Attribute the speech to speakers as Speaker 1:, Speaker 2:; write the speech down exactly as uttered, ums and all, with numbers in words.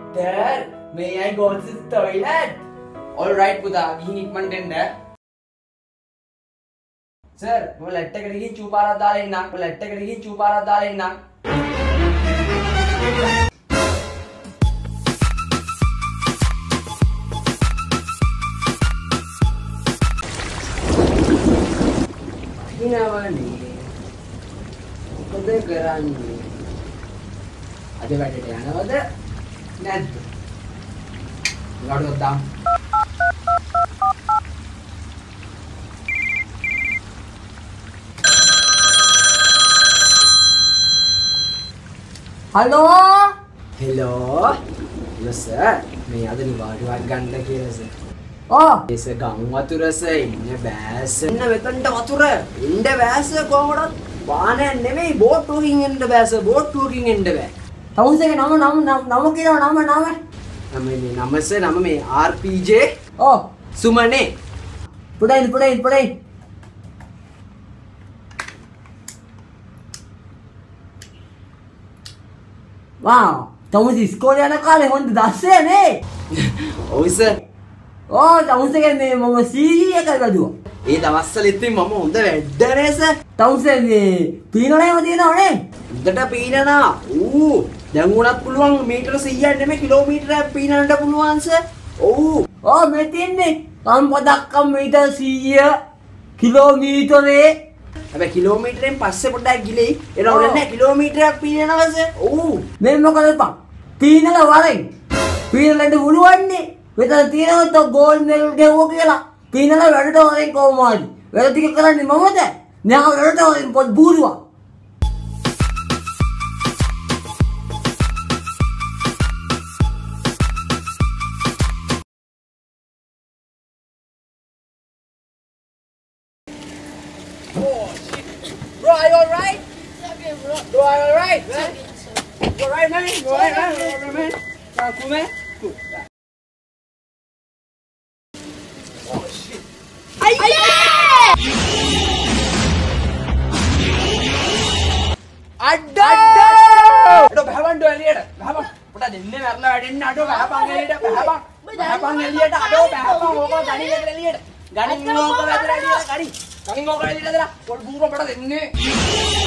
Speaker 1: Dad, may I go to the toilet? All right, Buddha. Gihin ikman denda. Sir, mo lette kadi gihin chupara dala inna. Mo lette kadi gihin chupara dala inna. Hinawani. Moකද කරන්නේ? අද වැඩට යනවද? නැද්ද? ගාඩුවක් දාමු. Hello? Hello? Hello sir. මේ අද නිවාඩුවක් ගන්න කියලා sir. Oh, yes ගම් වතුර sir ඉන්න බෑස. ඉන්න මෙතනට වතුර. ඉන්න බෑස කොහොමද? වාහනයක් නෙමෙයි බෝට්ටුවකින් එන්න බෑස. බෝට්ටුවකින් එන්න බෑ. තවුසේගේ නම නම නම කියනවා නම නම. නම මේ නම sir නම මේ R P J. Oh, සුමනේ. පුඩයින් පුඩයින් පුඩයින්. Wow, තමුස ඉස්කෝලේ යන කාලේ හොඳ දැස්සේ නේ. ඔව් සර්. ඕ තමුසගේ මේ මම C E එක ගදුවා. ඒ දවස්වල ඉතින් මම හොඳ වැඩනේ සර්. තමුසේ මේ පීනනේම තියෙනවනේ. උඩට පීනනා. ඌ දැන් උනත් පුළුවන් මීටර සීයක් නෙමෙයි කිලෝමීටරයක් පීනන්න පුළුවන් සර්. ඔව්. ඕ මේ තින්නේ කම්පදක්කම් මීටර සීය කිලෝමීටරේ. හැබැයි කිලෝමීටරෙන් පස්සේ පොඩ්ඩක් ගිලෙයි. එන ඕනේ කිලෝමීටරයක් පීනනවා සර්. ඔව්. මේ මොකද බං? පීනලා වරෙන්. පීනලෙන්ද පුළුවන්නේ. මෙතන තියෙනවද ගෝල් මෙඩල් ගෙවුවා කියලා. පීනලා වැඩට වරෙන් කොහොමද? වැඩ ටික කරන්නේ මමද? නෑ වැඩට වරෙන් පොත් බූරුවා. Oh shit. Bro, are you alright?
Speaker 2: It's okay, bro.
Speaker 1: Bro, are you alright?
Speaker 2: It's
Speaker 1: Man?
Speaker 2: okay, it's okay.
Speaker 1: You alright, man? You alright, man? You alright, man? Uh, cool, man? Cool. Oh shit.
Speaker 2: Aye!
Speaker 1: Addo! Addo, බහවන්න එළියට. බහවන්න. පුතා දෙන්නේ මරලා වැඩෙන්න අඩෝ බහපන් එළියට. බහපන්. බහපන් එළියට අඩෝ බහපන් ඕක ගණින් එළියට. ගණින් ඕක වැදලා එළියට ගණින්. ගණින් ඕක එළියට දාලා පොල් බුංගෝ පොඩ දෙන්නේ.